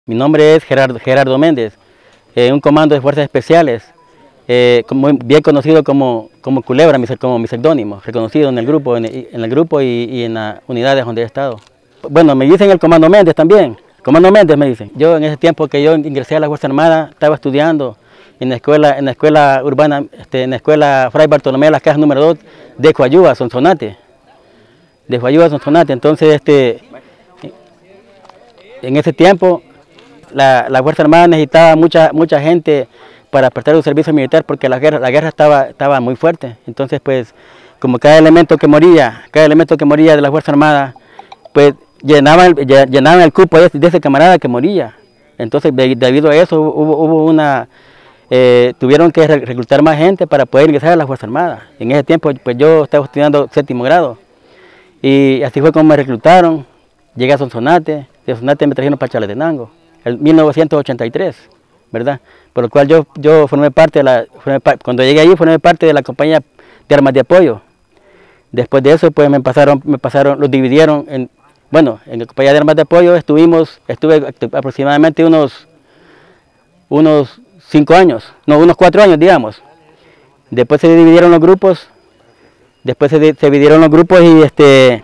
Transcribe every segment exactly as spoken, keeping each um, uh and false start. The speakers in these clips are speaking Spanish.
Mi nombre es Gerardo, Gerardo Méndez, eh, un comando de fuerzas especiales, eh, como, bien conocido como, como Culebra, mi, como mi seudónimo, reconocido en el grupo, en el, en el grupo y, y en las unidades donde he estado. Bueno, me dicen el comando Méndez también, comando Méndez me dicen. Yo en ese tiempo que yo ingresé a la Fuerza Armada, estaba estudiando en la escuela, en la escuela urbana, este, en la escuela Fray Bartolomé de las Casas número dos de Coayúa, Sonsonate, de Coayúa, Sonsonate. Entonces, este, en ese tiempo, La, la Fuerza Armada necesitaba mucha, mucha gente para prestar un servicio militar porque la guerra, la guerra estaba, estaba muy fuerte. Entonces, pues, como cada elemento que moría, cada elemento que moría de la Fuerza Armada, pues llenaban, llenaban el cupo de, de ese camarada que moría. Entonces, de, debido a eso, hubo, hubo una, eh, tuvieron que reclutar más gente para poder ingresar a la Fuerza Armada. En ese tiempo, pues yo estaba estudiando séptimo grado y así fue como me reclutaron. Llegué a Sonsonate, de Sonsonate me trajeron para Chalatenango. En mil novecientos ochenta y tres, ¿verdad? Por lo cual yo, yo formé parte de la, formé, cuando llegué allí formé parte de la compañía de armas de apoyo. Después de eso, pues me pasaron, me pasaron, los dividieron en, bueno, en la compañía de armas de apoyo estuvimos, estuve aproximadamente unos, unos cinco años, no, unos cuatro años, digamos. Después se dividieron los grupos, después se, se dividieron los grupos y este...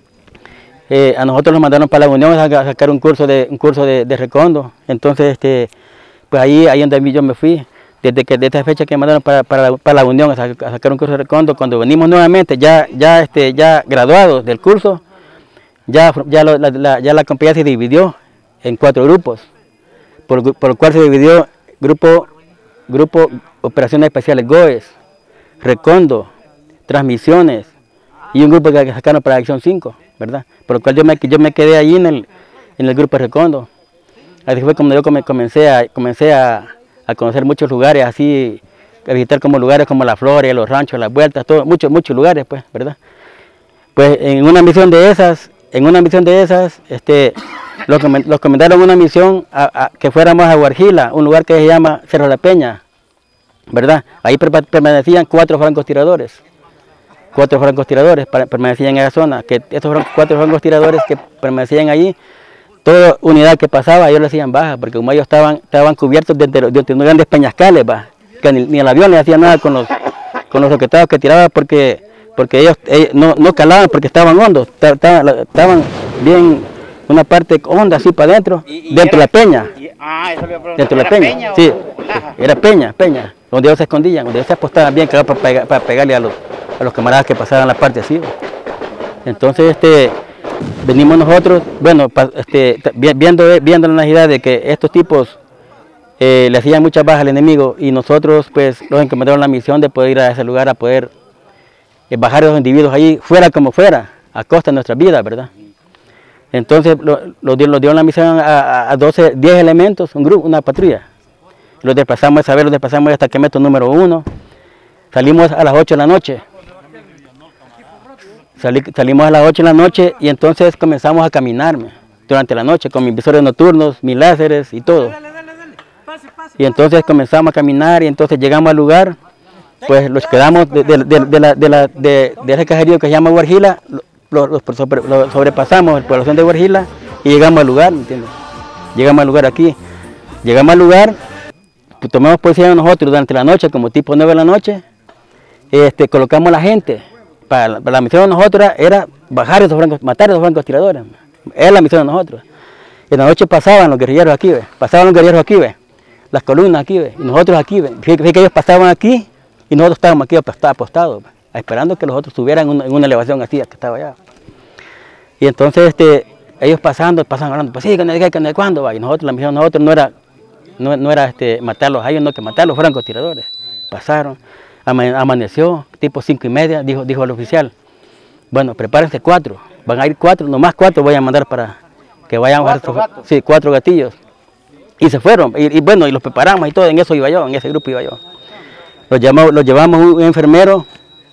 Eh, a nosotros nos mandaron para la Unión a sacar un curso de un curso de, de recondo. Entonces, este, pues ahí, ahí donde yo me fui, desde que de esta fecha que me mandaron para, para, la, para la Unión a, sacar, a sacar un curso de recondo, cuando venimos nuevamente, ya, ya, este, ya graduados del curso, ya, ya, lo, la, la, ya la compañía se dividió en cuatro grupos, por, por lo cual se dividió grupo, grupo Operaciones Especiales GOES, Recondo, Transmisiones y un grupo que sacaron para Acción cinco. ¿Verdad? Por lo cual yo me, yo me quedé allí en el, en el grupo de Recondo. Así fue como yo comencé a, comencé a, a conocer muchos lugares, así, a visitar como lugares como La Flores, los ranchos, las vueltas, todo, muchos, muchos lugares, pues, ¿verdad? Pues en una misión de esas, en una misión de esas, este, los, los comentaron una misión a, a, que fuéramos a Guarjila, un lugar que se llama Cerro La Peña, ¿verdad? Ahí permanecían cuatro francotiradores. Cuatro francotiradores permanecían en esa zona, que estos cuatro francotiradores que permanecían allí, toda unidad que pasaba ellos le hacían baja, porque como ellos estaban, estaban cubiertos de, de, de unos grandes peñascales, bah, que ni, ni el avión le hacía nada con los, con los roquetados que tiraban, porque, porque ellos, ellos no, no calaban porque estaban hondos, estaban, estaban bien, una parte honda así para adentro, dentro de la peña, y, ah, eso dentro de la peña, peña sí, era peña, peña, donde ellos se escondían, donde ellos se apostaban bien para, pegar, para pegarle a los a los camaradas que pasaban la parte así. Entonces, este, venimos nosotros, bueno, este, viendo, viendo la necesidad de que estos tipos eh, le hacían muchas bajas al enemigo y nosotros, pues, los encomendaron la misión de poder ir a ese lugar a poder eh, bajar a los individuos ahí, fuera como fuera, a costa de nuestras vidas, ¿verdad? Entonces, los lo, lo dieron la misión a, a doce, diez elementos, un grupo, una patrulla. Los desplazamos esa vez, los desplazamos hasta que meto número uno. Salimos a las ocho de la noche. Salí, salimos a las ocho de la noche y entonces comenzamos a caminar durante la noche con mis visores nocturnos, mis láseres y todo. Y entonces comenzamos a caminar y entonces llegamos al lugar, pues los quedamos de, de, de, de, la, de, la, de, de ese caserío que se llama Guarjila, lo, lo, lo sobrepasamos la población de Guarjila y llegamos al lugar, ¿me entiendes? Llegamos al lugar aquí. Llegamos al lugar, pues, tomamos posición nosotros durante la noche, como tipo nueve de la noche, este, colocamos a la gente. Para la, para la misión de nosotros era, era bajar esos francos, matar a esos francos tiradores. Era la misión de nosotros. En la noche pasaban los guerrilleros aquí, ¿ve? Pasaban los guerrilleros aquí, ¿ve? Las columnas aquí, ¿ve? Y nosotros aquí, ¿ve? Fíjate que ellos pasaban aquí y nosotros estábamos aquí apostados, ¿ve? Esperando que los otros estuvieran en una, en una elevación así, que estaba allá. Y entonces este, ellos pasando, pasan hablando, pues sí, ¿qué, qué, cuándo va? Y nosotros, la misión de nosotros no era, no, no era este, matarlos a ellos, no que matar a los francos tiradores. Pasaron. Amaneció, tipo cinco y media, dijo, dijo el oficial, bueno, prepárense cuatro, van a ir cuatro, nomás cuatro voy a mandar para que vayan a bajar, ¿Cuatro sí, cuatro gatillos. Y se fueron, y, y bueno, y los preparamos y todo, en eso iba yo, en ese grupo iba yo. Los llevamos, los llevamos un enfermero,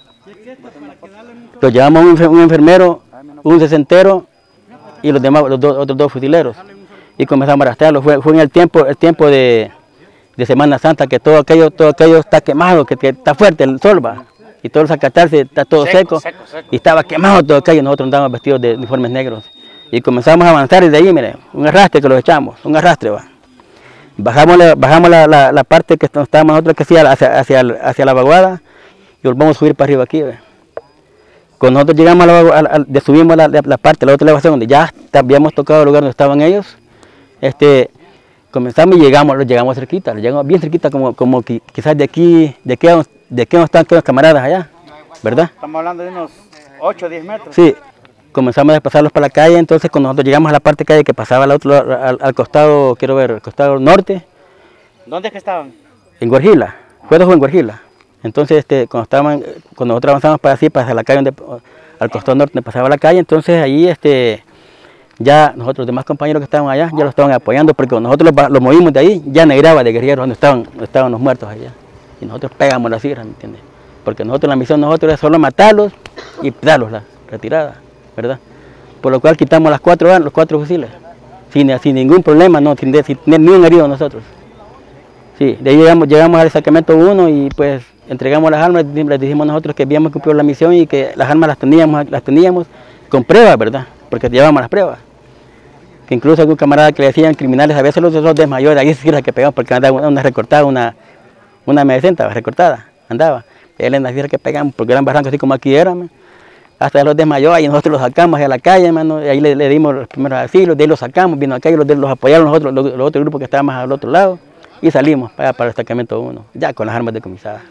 los llevamos un, un enfermero, un sesentero y los demás, los dos, otros dos fusileros. Y comenzamos a arrastrarlos, fue, fue en el tiempo, el tiempo de... de Semana Santa, que todo aquello, todo aquello está quemado, que, que está fuerte el sol, va, y todo el zacatarse está todo seco, seco, seco, seco. Y estaba quemado todo aquello, nosotros andábamos vestidos de uniformes negros, Y comenzamos a avanzar desde ahí, mire, un arrastre que los echamos, un arrastre va. Bajamos la, bajamos la, la, la parte que estábamos nosotros que hacía hacia, hacia, hacia la vaguada y volvamos a subir para arriba aquí. ¿Ve? Cuando nosotros llegamos a la vaguada, a, a, subimos la, la, la parte, la otra elevación donde ya habíamos tocado el lugar donde estaban ellos, este, comenzamos y llegamos, llegamos cerquita, llegamos bien cerquita, como, como que, quizás de aquí, de aquí, de aquí no están todos los camaradas allá, ¿verdad? Estamos hablando de unos ocho o diez metros. Sí. Comenzamos a pasarlos para la calle, entonces cuando nosotros llegamos a la parte de calle que pasaba al, otro, al, al costado, quiero ver, al costado norte. ¿Dónde es que estaban? En Guarjila, fue en Guarjila. Entonces este, cuando, estaban, cuando nosotros avanzamos para así, para la calle, donde, al costado norte donde pasaba la calle, entonces allí este, ya nosotros, los demás compañeros que estaban allá, ya lo estaban apoyando, porque cuando nosotros los, los movimos de ahí, ya negraba de guerrilleros donde estaban, donde estaban los muertos allá. Y nosotros pegamos las sierras, ¿me entiendes? Porque nosotros, la misión de nosotros era solo matarlos y darlos la retirada, ¿verdad? Por lo cual quitamos las cuatro, los cuatro fusiles, sin, sin ningún problema, no, sin, sin tener ni un herido nosotros. Sí, de ahí llegamos, llegamos al destacamento uno y pues entregamos las armas, les dijimos nosotros que habíamos cumplido la misión y que las armas las teníamos, las teníamos con pruebas, ¿verdad? Porque llevábamos las pruebas. Que incluso algún camarada que le decían criminales, a veces los, los desmayó, de ahí sí la que pegamos porque andaba una, una recortada, una, una M sesenta recortada, andaba. Él en la sierra que pegamos, porque eran barrancos así como aquí eran, hasta los desmayó y nosotros los sacamos a la calle, hermano, y ahí le, le dimos los primeros auxilios, de ahí los sacamos, vino acá y los, los apoyaron los otros, los, los otros grupos que estaban más al otro lado, y salimos para, para el destacamento uno, ya con las armas decomisadas.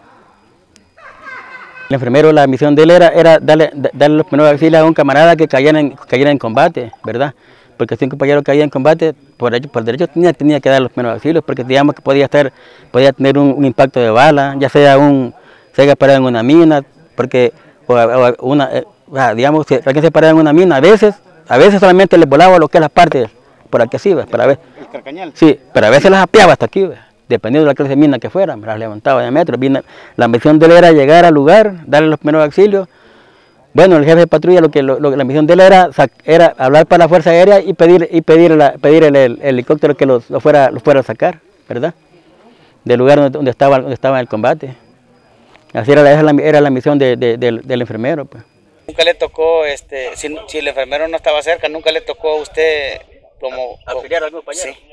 El enfermero, la misión de él era, era darle, darle los primeros auxilios a un camarada que cayera en, cayera en combate, ¿verdad? Porque si un compañero caía en combate, por derecho, por derecho tenía, tenía que dar los primeros auxilios, porque digamos que podía, estar, podía tener un, un impacto de bala, ya sea un, se haya parado en una mina, porque o, o una, eh, digamos, si alguien se paraba en una mina, a veces, a veces solamente le volaba lo que es la parte por aquí así, ¿ves? Para ver. ¿El carcañal? Sí, pero a veces las apeaba hasta aquí, ¿ves? Dependiendo de la clase de mina que fuera, me las levantaba de metro. Vine, la misión de él era llegar al lugar, darle los primeros auxilios. Bueno, el jefe de patrulla, lo que lo, lo, la misión de él era, era hablar para la Fuerza Aérea y pedir, y pedir, la, pedir el, el, el helicóptero que los, lo fuera, los fuera a sacar, ¿verdad? Del lugar donde, donde, estaba, donde estaba el combate. Así era la, era la misión de, de, de, del enfermero. Pues. Nunca le tocó, este, si, si el enfermero no estaba cerca, nunca le tocó a usted como... ¿Auxiliar a algún compañero? Sí.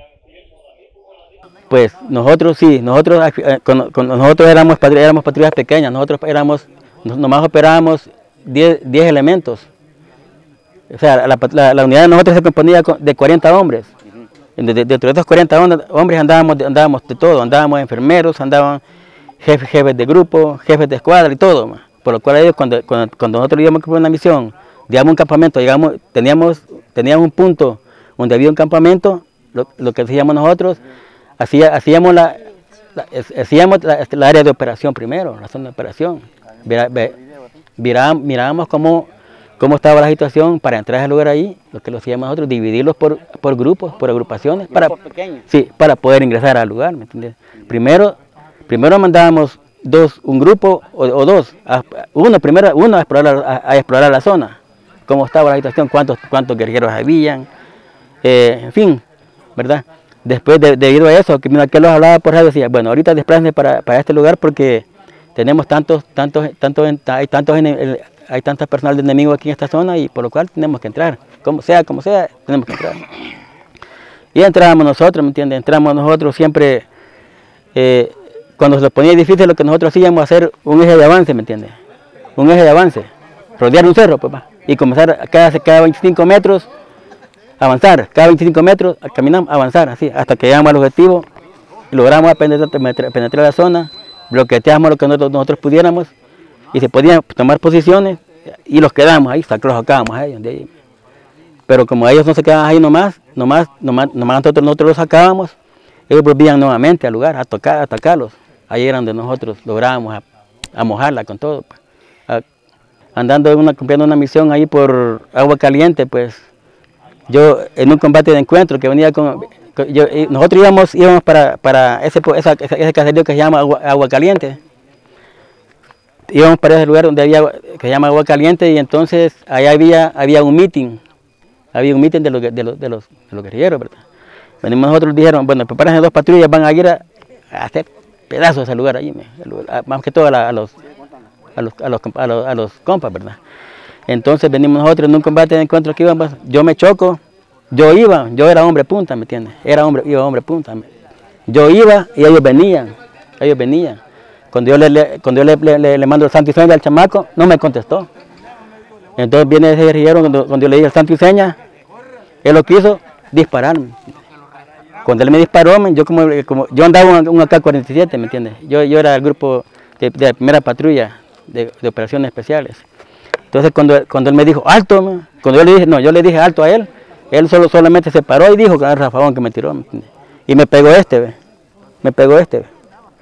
Pues nosotros sí, nosotros, eh, con, con nosotros éramos, éramos patrullas pequeñas, nosotros éramos, nomás operábamos diez elementos. O sea, la, la, la unidad de nosotros se componía de cuarenta hombres. Uh-huh. de, de, dentro de esos cuarenta hombres andábamos, andábamos de todo, andábamos enfermeros, andaban jefes, jefes de grupo, jefes de escuadra y todo. Man. Por lo cual ellos, cuando, cuando, cuando nosotros íbamos por una misión, digamos un campamento, llegamos, teníamos, teníamos un punto donde había un campamento, lo, lo que hacíamos nosotros, hacía, hacíamos, la, la, hacíamos la, la área de operación primero, la zona de operación. Mira, mirábamos, mirábamos cómo, cómo estaba la situación para entrar a ese lugar ahí, lo que lo hacíamos nosotros, dividirlos por, por grupos, por agrupaciones, para, sí, para poder ingresar al lugar, ¿me entiendes? Primero, primero mandábamos dos, un grupo o, o dos, a, uno primero uno a explorar, a, a explorar la zona, cómo estaba la situación, cuántos, cuántos guerrilleros habían, eh, en fin, ¿verdad? Después, de, debido a eso, que que los hablaba por radio, decía, bueno, ahorita desplácense para, para este lugar porque tenemos tantos, tantos, tantos, hay tantos, hay tantas personas de enemigos aquí en esta zona y por lo cual tenemos que entrar, como sea, como sea, tenemos que entrar. Y entrábamos nosotros, ¿me entiendes? Entramos nosotros siempre, eh, cuando se ponía difícil lo que nosotros hacíamos, hacer un eje de avance, ¿me entiendes? Un eje de avance, rodear un cerro, pues, y comenzar cada, cada veinticinco metros, avanzar, cada veinticinco metros, caminamos, avanzar, así, hasta que llegamos al objetivo, y logramos penetrar, penetrar la zona, bloqueteamos lo que nosotros, nosotros pudiéramos, y se podían tomar posiciones, y los quedamos ahí, los sacábamos a ellos de ahí. Pero como ellos no se quedaban ahí nomás, nomás, nomás, nomás nosotros, nosotros los sacábamos, ellos volvían nuevamente al lugar, a tocar, a atacarlos. Ahí era donde nosotros lográbamos a, a mojarla con todo. Pues. A, andando una, cumpliendo una misión ahí por Agua Caliente, pues yo en un combate de encuentro que venía con, con yo, nosotros íbamos, íbamos para, para ese, esa, ese caserío que se llama Agua, Agua Caliente. Íbamos para ese lugar donde había, que se llama Agua Caliente, y entonces allá había, había un meeting, había un meeting de los, de los, de los, de los guerrilleros, ¿verdad? Venimos nosotros, dijeron, bueno, prepárense dos patrullas, van a ir a, a hacer pedazos de ese lugar allí, a, más que todo a, la, a, los, a, los, a, los, a, los, a los compas, ¿verdad? Entonces venimos nosotros en un combate de encuentro que íbamos, yo me choco, yo iba, yo era hombre punta, ¿me entiendes? Era hombre, iba hombre punta. Yo iba y ellos venían, ellos venían. Cuando yo le, le, cuando yo le, le, le mando el santo y seña al chamaco, no me contestó. Entonces viene ese guerrillero, cuando, cuando yo le dije el santo y seña, él lo quiso dispararme. Cuando él me disparó, yo como, como yo andaba en un A K cuarenta y siete, ¿me entiendes? Yo, yo era el grupo de, de la primera patrulla de, de operaciones especiales. Entonces cuando, cuando él me dijo alto, cuando yo le dije, no, yo le dije alto a él, él solo, solamente se paró y dijo que era el rafagón que me tiró, ¿me entiendes? Y me pegó este, ¿ve? Me pegó este, ¿ve?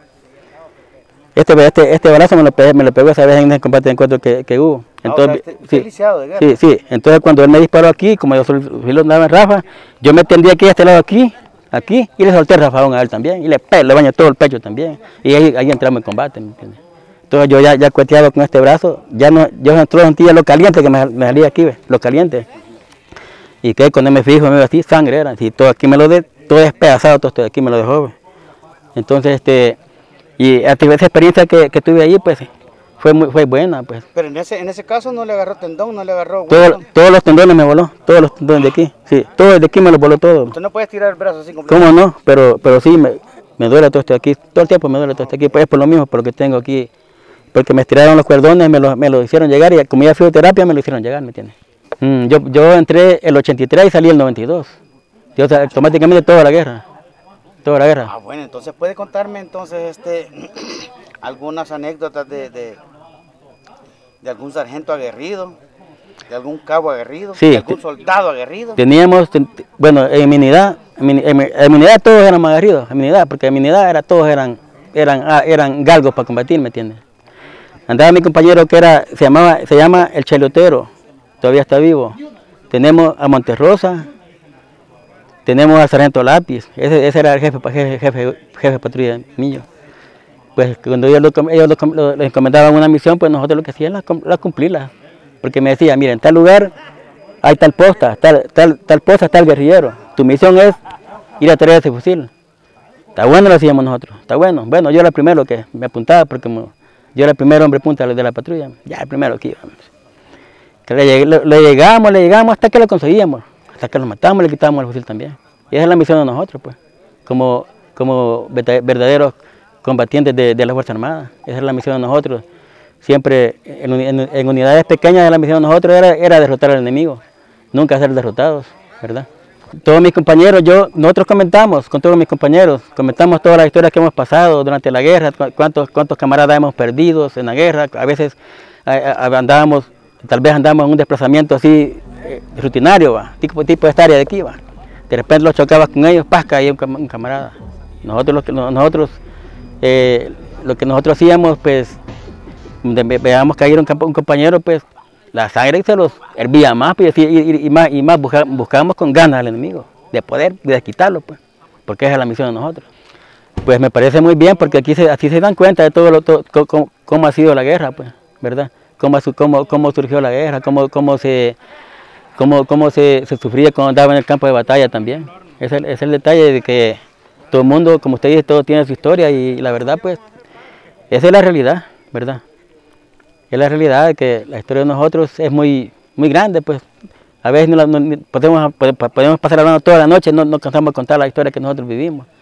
Este, este, este balazo me lo, pegué, me lo pegó esa vez en el combate de encuentro que, que hubo. Entonces, ah, o sea, sí, de guerra. sí, sí, entonces cuando él me disparó aquí, como yo solo andaba en Rafa, yo me tendí aquí a este lado aquí, aquí, y le solté el rafagón a él también, y le, le bañé todo el pecho también, y ahí, ahí entramos en combate, ¿me entiendes? Entonces yo ya, ya cueteado con este brazo, ya no, yo entró sentía lo caliente que me, me salía aquí, ¿ve? Lo caliente. Y que cuando me fijo, me veo así, sangre era, y todo aquí me lo de, todo despedazado, todo esto de aquí me lo dejó, ¿ve? Entonces, este, y esa experiencia que, que tuve ahí, pues, fue muy fue buena, pues. Pero en ese, en ese caso no le agarró tendón, no le agarró... Todo, todos los tendones me voló, todos los tendones de aquí, sí, todo de aquí me lo voló todo. Usted no puede estirar el brazo así completo. ¿Cómo no? Pero, pero sí, me, me duele todo esto de aquí, todo el tiempo me duele todo esto de aquí, pues es por lo mismo, por lo que tengo aquí, porque me estiraron los cordones, me lo, me lo hicieron llegar, y como ya fisioterapia me lo hicieron llegar, ¿me entiendes? Mm, yo, yo entré el ochenta y tres y salí el noventa y dos, yo, o sea, automáticamente toda la guerra. Toda la guerra. Ah, bueno, entonces puede contarme entonces este algunas anécdotas de, de, de algún sargento aguerrido, de algún cabo aguerrido, sí, de algún soldado aguerrido. Teníamos, bueno, en mi unidad, en mi, en mi, en mi unidad todos éramos aguerridos, en mi unidad, porque en mi unidad era, todos eran, eran, eran galgos para combatir, ¿me entiendes? Andaba mi compañero que era, se llamaba, se llama el Chelotero, todavía está vivo. Tenemos a Monterrosa. Tenemos al sargento Lápiz, ese, ese era el jefe, jefe, jefe, jefe de patrulla mío. Pues cuando ellos, lo, ellos lo, lo, les encomendaban una misión, pues nosotros lo que hacíamos era la cumplirla. Porque me decían, mira, en tal lugar hay tal posta, tal, tal, tal posta, tal guerrillero. Tu misión es ir a traer ese fusil. Está bueno, lo hacíamos nosotros, está bueno. Bueno, yo era el primero que me apuntaba, porque yo era el primer hombre punta de la patrulla. Ya el primero que íbamos. Que le, le, le llegamos, le llegamos hasta que lo conseguíamos. Hasta que los matamos, le quitábamos el fusil también. Y esa es la misión de nosotros, pues, como, como verdaderos combatientes de, de la Fuerza Armada. Esa es la misión de nosotros. Siempre en, en, en unidades pequeñas la misión de nosotros era, era derrotar al enemigo, nunca ser derrotados, ¿verdad? Todos mis compañeros, yo, nosotros comentamos con todos mis compañeros, comentamos todas las historias que hemos pasado durante la guerra, cuántos, cuántos camaradas hemos perdido en la guerra, a veces andábamos, tal vez andábamos en un desplazamiento así, Eh, rutinario, va, tipo, tipo de esta área de aquí, va. De repente los chocabas con ellos, ¡paz! Caía un, un camarada. Nosotros, lo que, nosotros eh, lo que nosotros hacíamos, pues, de, veamos caer un, un compañero, pues, la sangre se los hervía más, pues, y, y, y más, y más busca, buscábamos con ganas al enemigo, de poder, de quitarlo, pues, porque esa es la misión de nosotros. Pues me parece muy bien, porque aquí se, así se dan cuenta de todo, lo, todo cómo, cómo ha sido la guerra, pues, ¿verdad? Cómo, cómo, cómo surgió la guerra, cómo, cómo se... Cómo, cómo se, se sufría cuando andaba en el campo de batalla también. Es el, es el detalle de que todo el mundo, como usted dice, todo tiene su historia y la verdad, pues, esa es la realidad, ¿verdad? Es la realidad de que la historia de nosotros es muy, muy grande, pues. A veces no, no, podemos, podemos pasar hablando toda la noche, no, no cansamos de contar la historia que nosotros vivimos.